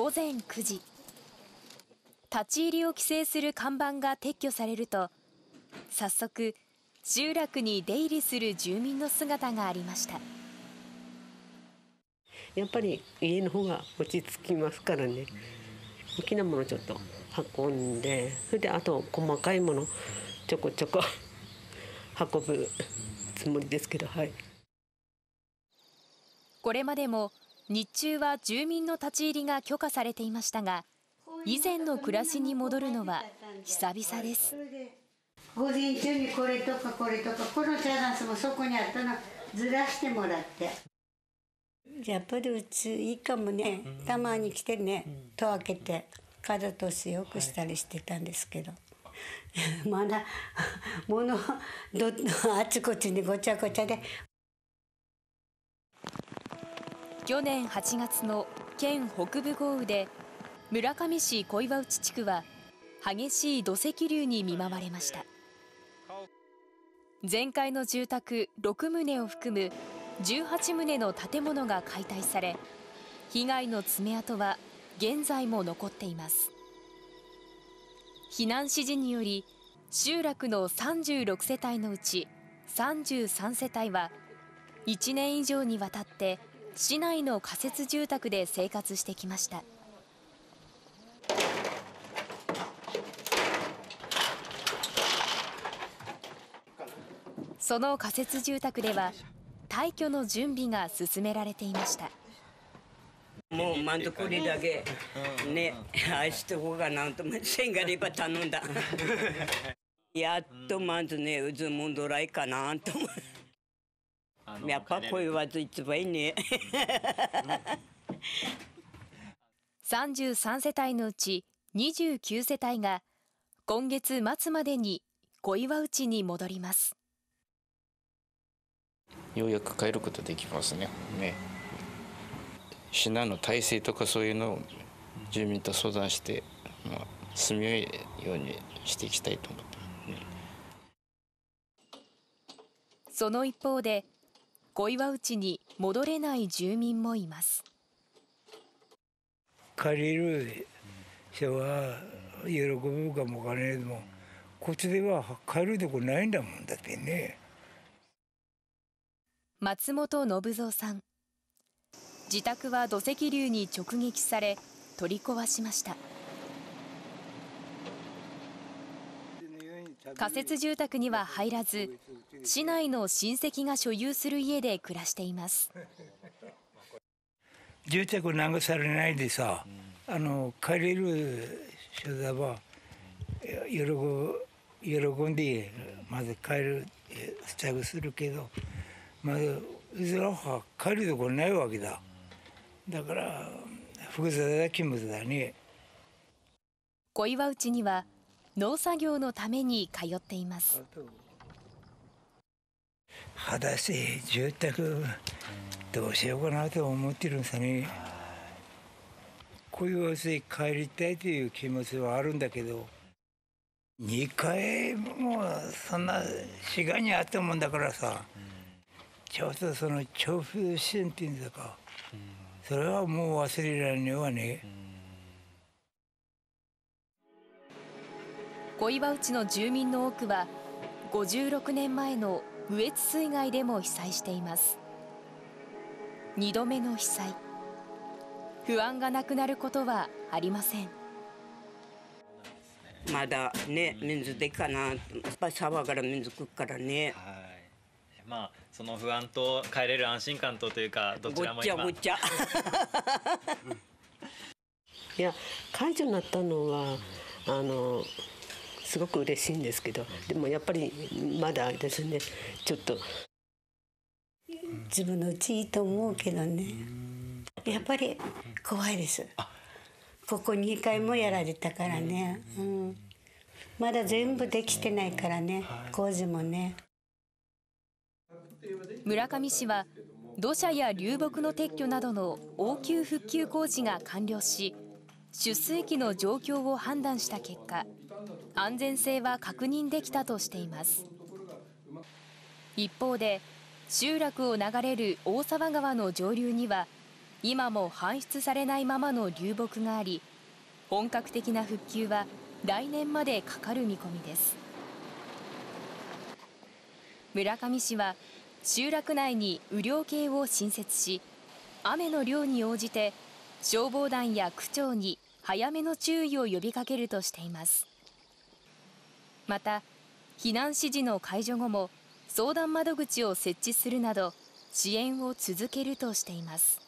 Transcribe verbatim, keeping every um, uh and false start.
ごぜんくじ、立ち入りを規制する看板が撤去されると、早速集落に出入りする住民の姿がありました。 やっぱり家の方が落ち着きますからね。大きなものちょっと運んで、それであと細かいものちょこちょこ運ぶつもりですけど、はい。 これまでも日中は住民の立ち入りが許可されていましたが、以前の暮らしに戻るのは久々です。 午前中にこれとかこれとか、この茶筈もそこにあったのずらしてもらって。やっぱりうちいいかもね。たまに来てね、戸開けて風通しよくしたりしてたんですけど、まだ物どあちこちにごちゃごちゃで。 去年はちがつの県北部豪雨で村上市小岩内地区は激しい土石流に見舞われました。全壊の住宅ろくとうを含むじゅうはちとうの建物が解体され、被害の爪痕は現在も残っています。避難指示により集落のさんじゅうろくせたいのうちさんじゅうさんせたいはいちねん以上にわたって市内の仮設住宅で生活してきました。その仮設住宅では退去の準備が進められていました。 もう満足りだけね、愛してこうかなと思ってせんがれば頼んだ。やっとまずね、うずもんどらいかなと思う。やっぱこういうわず一番いいね。 さんじゅうさんせたいのうちにじゅうきゅうせたいが今月末までに小岩内に戻ります。 ようやく帰ることできますね。ね。避難の体制とかそういうのを住民と相談して、まあ、住みよいようにしていきたいと思ってますね。 その一方で小岩内に戻れない住民もいます。 借りる人は喜ぶかもわからないけども、こっちでは帰るとこないんだもんだってね。 松本信蔵さん、自宅は土石流に直撃され取り壊しました。仮設住宅には入らず、市内の親戚が所有する家で暮らしています。 住宅流されないでさ、あの帰れる人だは喜喜んでまず帰る支度するけど、まずうちらは帰るところないわけだ。だから複雑な気持ちだね。 小岩内には農作業のために通っています。 果たして住宅どうしようかなと思ってるんですね。小岩内に帰りたいという気持ちはあるんだけど、にかいもそんな滋賀にあったもんだからさ、ちょっとその調布心っていうんだか、それはもう忘れられないわね。 小岩内の住民の多くはごじゅうろくねんまえの羽越水害でも被災しています。にどめの被災、不安がなくなることはありません。 まだね、水でかな、やっぱり沢から水くからね。 はい、まあその不安と帰れる安心感とというか、どちらも今ごっちゃごっちゃ。 いや、解除になったのはあのすごく嬉しいんですけど、でもやっぱりまだですね、ちょっと自分のうちいいと思うけどね、やっぱり怖いです。ここにかいもやられたからね、うん、まだ全部できてないからね、工事もね。 村上市は土砂や流木の撤去などの応急復旧工事が完了し、出水期の状況を判断した結果、安全性は確認できたとしています。一方で集落を流れる大沢川の上流には今も搬出されないままの流木があり、本格的な復旧は来年までかかる見込みです。村上市は集落内に雨量計を新設し、雨の量に応じて消防団や区長に早めの注意を呼びかけるとしています。また、避難指示の解除後も相談窓口を設置するなど支援を続けるとしています。